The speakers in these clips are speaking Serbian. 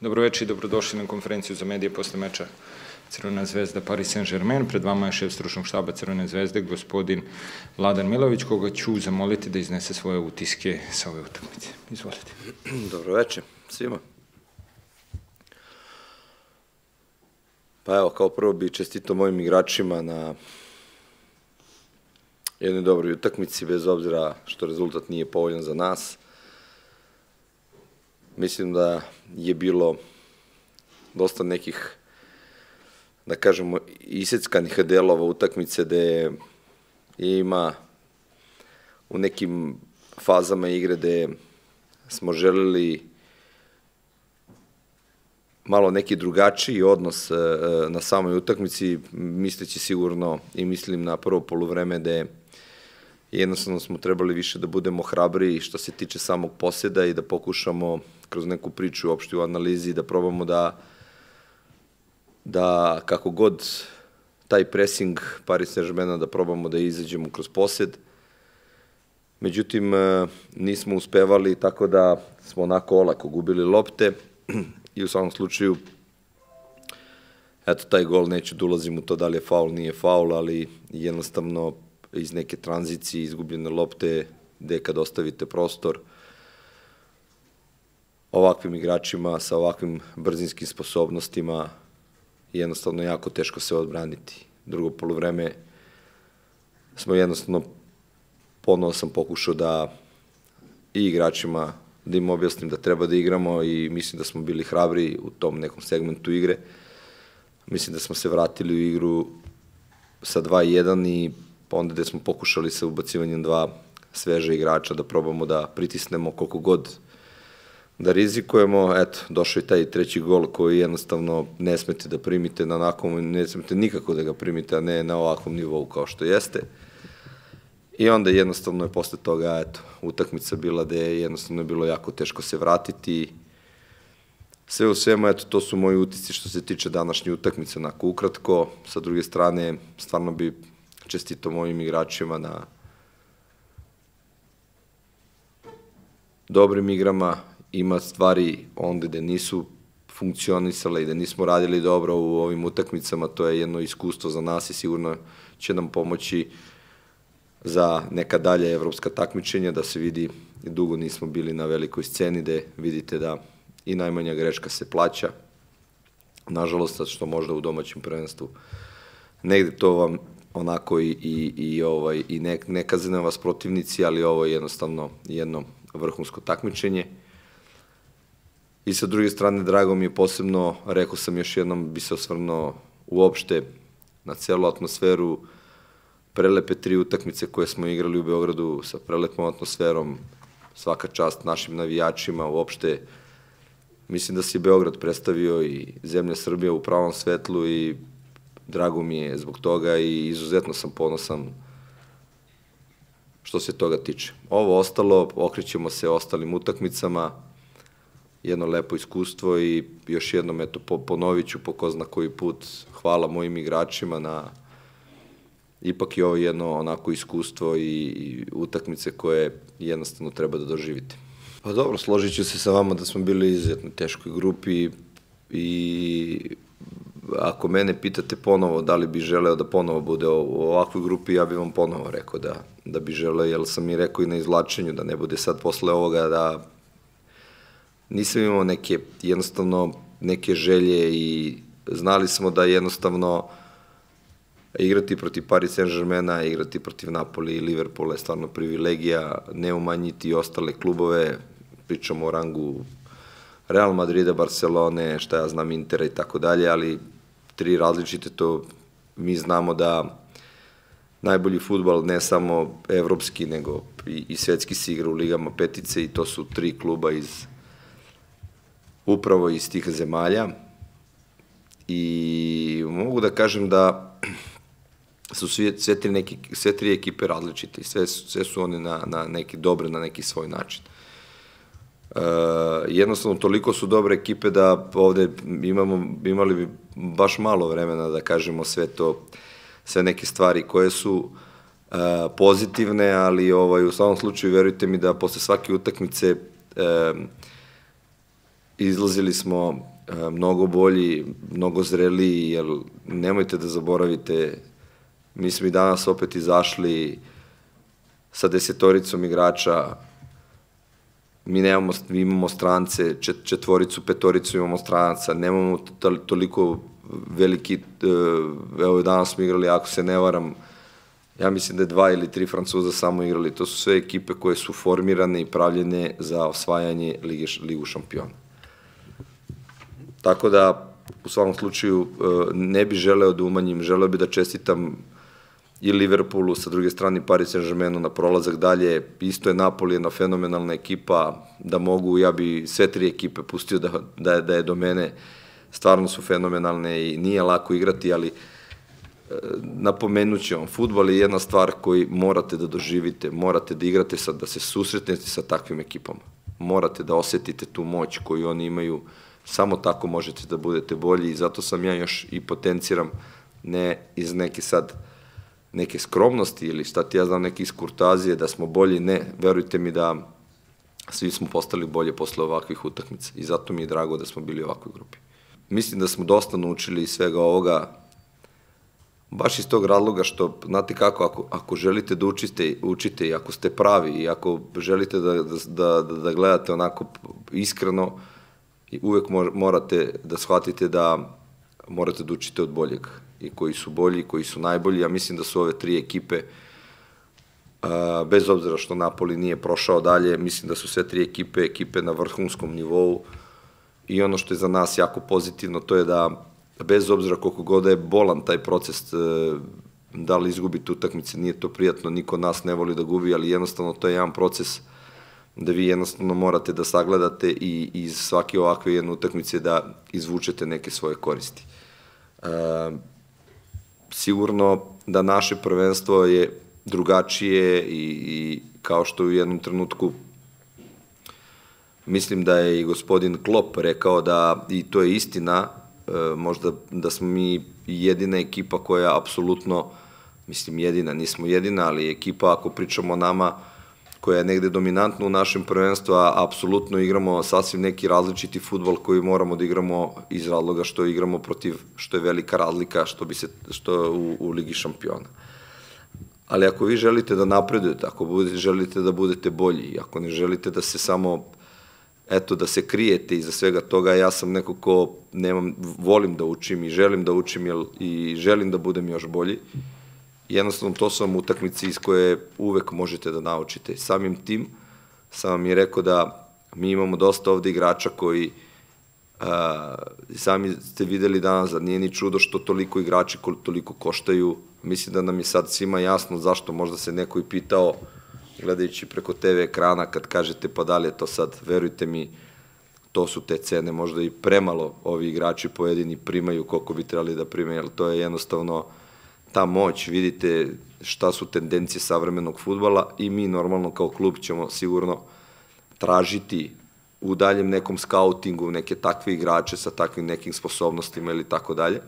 Dobroveče i dobrodošli na konferenciju za medije posle meča Crvena zvezda Paris Saint-Germain. Pred vama je šef stručnog štaba Crvene zvezde, gospodin Vladan Milović, koga ću zamoliti da iznese svoje utiske sa ove utakmice. Izvolite. Dobroveče svima. Pa evo, kao prvo bih čestitao mojim igračima na jednoj dobroj utakmici, bez obzira što rezultat nije povoljan za nas. Mislim da je bilo dosta nekih, da kažemo, iseckanih delova utakmice gde ima u nekim fazama igre gde smo želeli malo neki drugačiji odnos na samoj utakmici, misleći sigurno i mislim na prvo poluvreme gde jednostavno smo trebali više da budemo hrabriji što se tiče samog poseda i da pokušamo kroz neku priču uopšte u analizi da probamo da kako god taj pressing Paris Saint-Germaina da probamo da izađemo kroz posed. Međutim, nismo uspevali, tako da smo onako olako gubili lopte i u svakom slučaju eto, taj gol, neću da ulazim u to da li je faul, nije faul, ali jednostavno iz neke tranzicije, izgubljene lopte, gde kad ostavite prostor ovakvim igračima sa ovakvim brzinskim sposobnostima, jednostavno jako teško se odbraniti. Drugo poluvreme smo jednostavno, ponovo sam pokušao da i igračima da im objasnim da treba da igramo i mislim da smo bili hrabri u tom nekom segmentu igre. Mislim da smo se vratili u igru sa 2-1 i onda gde smo pokušali sa ubacivanjem dva sveže igrača da probamo da pritisnemo koliko god da rizikujemo. Eto, došao je taj treći gol koji jednostavno ne smete da primite na onakvom, ne smete nikako da ga primite, a ne na ovakvom nivou kao što jeste. I onda jednostavno je posle toga, eto, utakmica bila gde je jednostavno bilo jako teško se vratiti. Sve u svemu, eto, to su moji utisci što se tiče današnje utakmice, onako ukratko. Sa druge strane, stvarno bi čestitao mojim igračima na dobrim igrama. Ima stvari onda gde nisu funkcionisale i da nismo radili dobro u ovim utakmicama, to je jedno iskustvo za nas i sigurno će nam pomoći za neka dalje evropska takmičenja, da se vidi, dugo nismo bili na velikoj sceni, gde vidite da i najmanja greška se plaća. Nažalost, sad što možda u domaćem prvenstvu negde to vam onako i ne kazne vas protivnici, ali ovo je jednostavno jedno vrhunsko takmičenje. I sa druge strane, drago mi je posebno, rekao sam još jednom, bi se osvrnuo uopšte na celu atmosferu, prelepe 3 utakmice koje smo igrali u Beogradu sa prelepom atmosferom, svaka čast našim navijačima, uopšte mislim da se Beograd predstavio i zemlja Srbija u pravom svetlu i drago mi je zbog toga i izuzetno sam ponosan što se toga tiče. Ovo ostalo, okrećemo se ostalim utakmicama, jedno lepo iskustvo i još jednom, eto, ponovit ću po ko zna koji put, hvala mojim igračima na ipak je ovo jedno onako iskustvo i utakmice koje jednostavno treba da doživite. Pa dobro, složit ću se sa vama da smo bili izuzetno teškoj grupi i ako mene pitate ponovo da li bi želeo da ponovo bude u ovakvoj grupi, ja bih vam ponovo rekao da bi želeo, jer sam i rekao i na izvlačenju, da ne bude sad posle ovoga da nisam imao jednostavno neke želje i znali smo da jednostavno igrati protiv Paris Saint-Germaina, igrati protiv Napoli i Liverpoola je stvarno privilegija, ne umanjiti i ostale klubove, pričamo o rangu Real Madrida, Barcelone, šta ja znam, Intera i tako dalje, ali 3 različite, to mi znamo da najbolji fudbal, ne samo evropski, nego i svetski se igra u ligama petice i to su 3 kluba upravo iz tih zemalja. I mogu da kažem da su sve 3 ekipe različite i sve su one na neki dobre, na neki svoj način. Jednostavno, toliko su dobre ekipe da ovde imali bi baš malo vremena da kažemo sve neke stvari koje su pozitivne, ali u svakom slučaju verujte mi da posle svake utakmice izlazili smo mnogo bolji, mnogo zreliji, jer nemojte da zaboravite, mi smo i danas opet izašli sa 10 igrača, mi imamo strance, 4, 5 imamo stranaca, nemamo toliko veliki, evo danas smo igrali, ako se ne varam, ja mislim da je 2 ili 3 Francuza samo igrali, to su sve ekipe koje su formirane i pravljene za osvajanje Ligu šampiona. Tako da, u svakom slučaju, ne bi želeo da umanjim, želeo bi da čestitam i Liverpoolu, sa druge strane Paris Saint-Germainu na prolazak dalje, isto je Napoli jedna fenomenalna ekipa, da mogu, ja bi sve 3 ekipe pustio da je do mene, stvarno su fenomenalne i nije lako igrati, ali napomenut ću vam, fudbal je jedna stvar koju morate da doživite, morate da igrate, da se susretnete sa takvim ekipama, morate da osetite tu moć koju oni imaju, samo tako možete da budete bolji i zato sam ja još i potenciram, ne iz neke skromnosti ili šta ti ja znam, neke iz kurtazije, da smo bolji, ne, verujte mi da svi smo postali bolje posle ovakvih utakmica i zato mi je drago da smo bili u ovakvoj grupi. Mislim da smo dosta naučili iz svega ovoga, baš iz tog razloga što, znate kako, ako želite da učite i ako ste pravi i ako želite da gledate onako iskreno, uvek morate da shvatite da morate da učite od boljeg i koji su bolji, koji su najbolji. Ja mislim da su ove 3 ekipe, bez obzira što Napoli nije prošao dalje, mislim da su sve 3 ekipe na vrhunskom nivou i ono što je za nas jako pozitivno, to je da bez obzira koliko god je bolan taj proces, da li izgubite utakmice, nije to prijatno, niko nas ne voli da gubi, ali jednostavno to je jedan proces da vi jednostavno morate da sagledate i iz svake ovakve jedne utakmice da izvučete neke svoje koristi. Sigurno da naše prvenstvo je drugačije i kao što u jednom trenutku mislim da je i gospodin Klopp rekao da, i to je istina, možda da smo mi jedina ekipa koja apsolutno, mislim jedina, nismo jedina, ali ekipa, ako pričamo o nama, koja je negde dominantna u našem prvenstvu, a apsolutno igramo sasvim neki različiti fudbal koji moramo da igramo iz razloga što igramo protiv, što je velika razlika što u Ligi šampiona. Ali ako vi želite da napredujete, ako želite da budete bolji, ako ne želite da se samo, eto, da se krijete iza svega toga, ja sam neko ko volim da učim i želim da učim i želim da budem još bolji. Jednostavno, to su vam utakmice iz koje uvek možete da naučite. Samim tim sam vam i rekao da mi imamo dosta ovde igrača koji, sami ste videli danas, da nije ni čudo što toliko igrači toliko koštaju. Mislim da nam je sad svima jasno zašto, možda se neko i pitao, gledajući preko TV ekrana, kad kažete pa da li je to sad, verujte mi, to su te cene, možda i premalo ovi igrači pojedini primaju koliko bi trebali da primaju, ali to je jednostavno ta moć, vidite šta su tendencije savremenog fudbala i mi normalno kao klub ćemo sigurno tražiti u daljem nekom skautingu neke takve igrače sa takvim nekim sposobnostima ili tako dalje.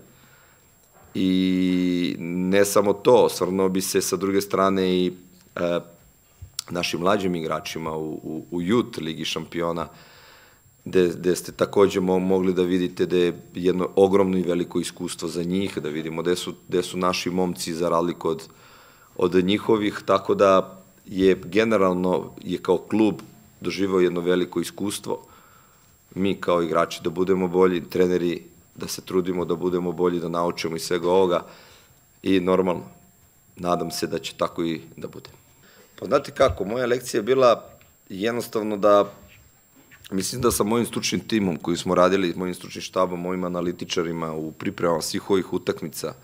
I ne samo to, osvrnuo bi se sa druge strane i našim mlađim igračima u Youth Ligi šampiona, gde ste takođe mogli da vidite da je jedno ogromno i veliko iskustvo za njih, da vidimo gde su naši momci za razliku od njihovih, tako da je generalno kao klub doživao jedno veliko iskustvo. Mi kao igrači da budemo bolji, treneri da se trudimo da budemo bolji, da naučimo iz svega ovoga i normalno, nadam se da će tako i da bude. Pa znate kako, moja lekcija je bila jednostavno da mislim da sa mojim stručnim timom koji smo radili, mojim stručnim štabom, mojim analitičarima u pripremama svih ovih utakmica,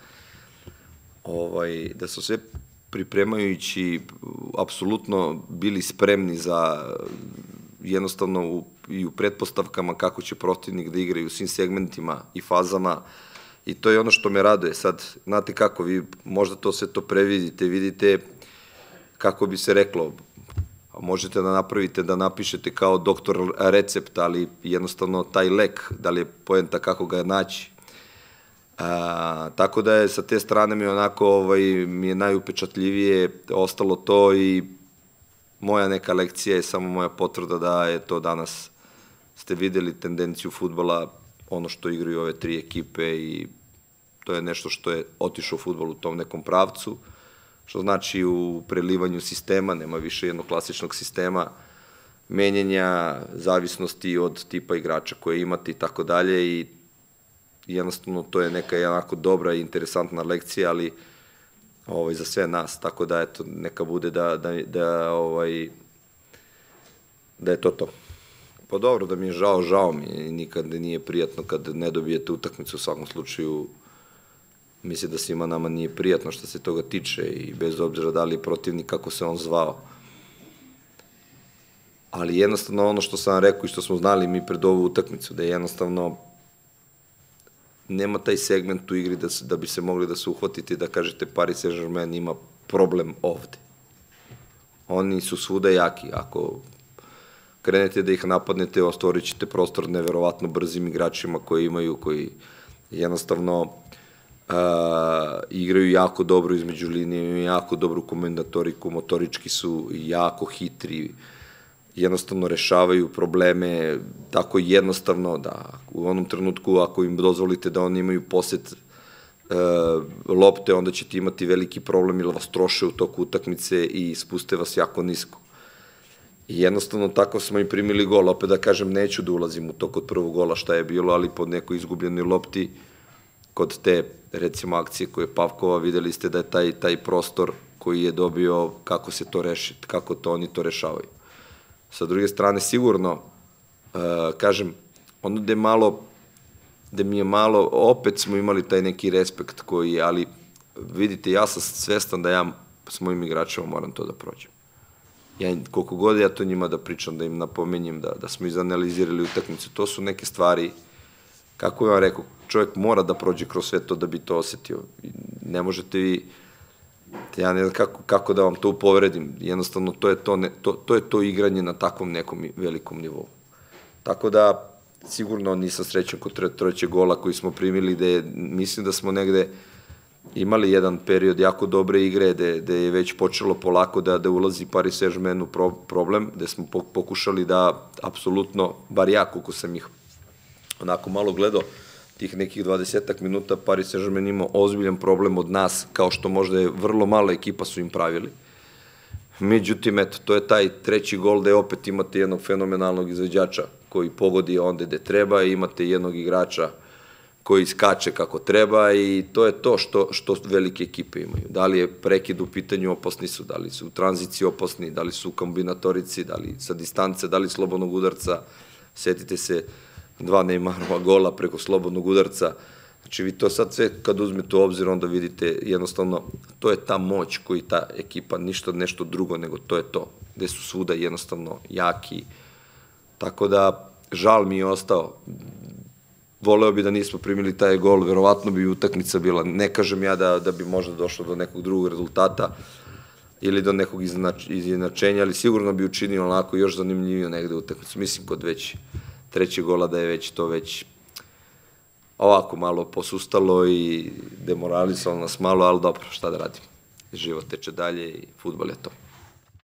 da su sve pripremajući apsolutno bili spremni za jednostavno i u pretpostavkama kako će protivnik da igra i u svim segmentima i fazama i to je ono što me raduje. Sad, znate kako, vi možda to sve to previdite, vidite kako bi se reklo, možete da napravite, da napišete kao doktor recept, ali jednostavno taj lek, da li je poenta kako ga naći. Tako da je sa te strane mi je najupečatljivije ostalo to i moja neka lekcija je samo moja potvrda da je to danas ste videli tendenciju fudbala, ono što igraju ove 3 ekipe i to je nešto što je otišao fudbal u tom nekom pravcu, što znači u prelivanju sistema, nema više jednog klasičnog sistema, menjanja, zavisnosti od tipa igrača koje imate i tako dalje i jednostavno to je neka jednako dobra i interesantna lekcija, ali za sve nas, tako da eto, neka bude da je to to. Pa dobro, da mi je žao mi je, nikad nije prijatno kad ne dobijete utakmicu, u svakom slučaju mislim da svima nama nije prijatno što se toga tiče i bez obzira da li je protivnik kako se on zvao. Ali jednostavno ono što sam vam rekao i što smo znali mi pred ovu utakmicu, da je jednostavno nema taj segment u igri da bi se mogli da se uhvatite i da kažete Paris Saint-Germain ima problem ovde. Oni su svuda jaki. Ako krenete da ih napadnete, ostvorit ćete prostor neverovatno brzim igračima koji imaju, koji jednostavno igraju jako dobro između linije, imaju jako dobru kombinatoriku, motorički su jako hitri, jednostavno rešavaju probleme tako jednostavno da u onom trenutku ako im dozvolite da oni imaju posed lopte, onda ćete imati veliki problem ili vas troše u toku utakmice i spuste vas jako nisko. I jednostavno tako smo i primili gol. Opet da kažem, neću da ulazim u to kod prvog gola šta je bilo, ali pod nekoj izgubljenoj lopti kod te, recimo, akcije koje je Pavkova, videli ste da je taj prostor koji je dobio, kako se to reši, kako to oni to rešavaju. Sa druge strane, sigurno, kažem, ono gde mi je malo, opet smo imali taj neki respekt koji, ali vidite, ja sam svestan da ja s mojim igračima moram to da prođem. Koliko god ja to njima da pričam, da im napomenjem, da smo izanalizirali utakmicu, to su neke stvari, kako bih vam rekao, čovjek mora da prođe kroz sve to da bi to osetio. Ne možete vi, ja ne znam kako da vam to upovredim, jednostavno to je to igranje na takvom nekom velikom nivou. Tako da, sigurno nisam srećan kod trećeg gola koji smo primili, gde mislim da smo negde imali jedan period jako dobre igre, gde je već počelo polako da ulazi Paris Saint-Germain u problem, gde smo pokušali da, apsolutno, bar ja, koliko sam ih onako malo gledao, tih nekih 20 minuta, Paris Saint-Germain imao ozbiljan problem od nas, kao što možda je vrlo mala ekipa su im pravili. Međutim, eto, to je taj treći gol gde opet imate jednog fenomenalnog izvođača koji pogodi onda gde treba i imate jednog igrača koji skače kako treba i to je to što velike ekipe imaju. Da li je prekid u pitanju, opasni su, da li su u tranziciji opasni, da li su u kombinatorici, da li sa distance, da li slobodnog udarca. Setite se 2 Neymarova gola preko slobodnog udarca. Znači vi to sad sve kad uzmete u obzir onda vidite jednostavno to je ta moć koju ta ekipa, ništa nešto drugo nego to je to, gde su svuda jednostavno jaki. Tako da žal mi je ostao. Voleo bi da nismo primili taj gol, verovatno bi utakmica bila, ne kažem ja da bi možda došlo do nekog drugog rezultata ili do nekog izjednačenja, ali sigurno bi učinio onako još zanimljivio negde utakmicu. Mislim kod već trećeg gola da je već to već ovako malo posustalo i demoralisalo nas malo, ali dobro, šta da radim. Život teče dalje i fudbal je to.